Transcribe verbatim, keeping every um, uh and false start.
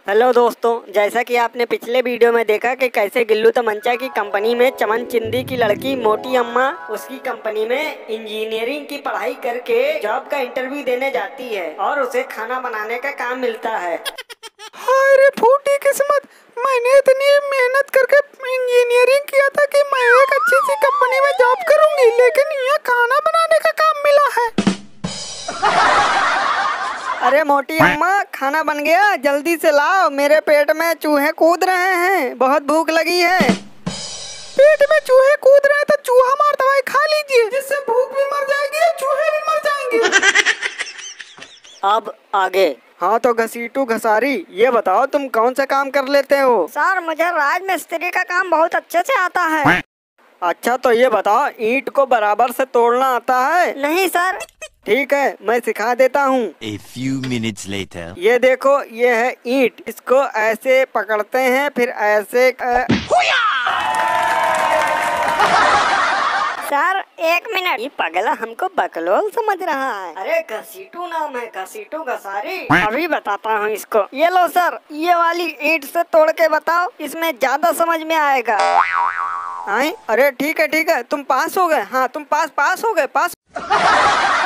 Hello दोस्तों, जैसा कि आपने पिछले वीडियो में देखा कि कैसे गिल्लू तमंचा की कंपनी में चमन चिंदी की लड़की मोटी अम्मा उसकी कंपनी में इंजीनियरिंग की पढ़ाई करके जॉब का इंटरव्यू देने जाती है और उसे खाना बनाने का काम मिलता है। हाय रे फूटी किस्मत, मैंने इतनी मेहनत करके इंजीनियरिंग किया था कि मैं एक अच्छी सी कंपनी में जॉब करूंगी, लेकिन यहाँ खाना बनाने का काम मिला है। अरे मोटी अम्मा, खाना बन गया, जल्दी से लाओ, मेरे पेट में चूहे कूद रहे हैं, बहुत भूख लगी है। पेट में चूहे कूद रहे हैं तो चूहा मार दवाई खा लीजिए, जिससे भूख भी मर जाएगी और चूहे भी मर जाएंगे। अब आगे। हाँ तो घसीटू घसारी, ये बताओ तुम कौन सा काम कर लेते हो? सर, मुझे राज मिस्त्री का काम बहुत अच्छे से आता है। अच्छा तो ये बताओ, ईंट को बराबर से तोड़ना आता है? नहीं सर। ठीक है, मैं सिखा देता हूँ। A few minutes later. ये देखो, ये है ईंट, इसको ऐसे पकड़ते हैं, फिर ऐसे अ... सर एक मिनट, ये पगला हमको बकलोल समझ रहा है। अरे घसीटू नाम है, घसीटू घसारी। अभी बताता हूँ इसको। ये लो सर, ये वाली ईंट से तोड़ के बताओ, इसमें ज्यादा समझ में आएगा। आए? अरे ठीक है ठीक है, तुम पास हो गए। हाँ तुम पास पास हो गए पास।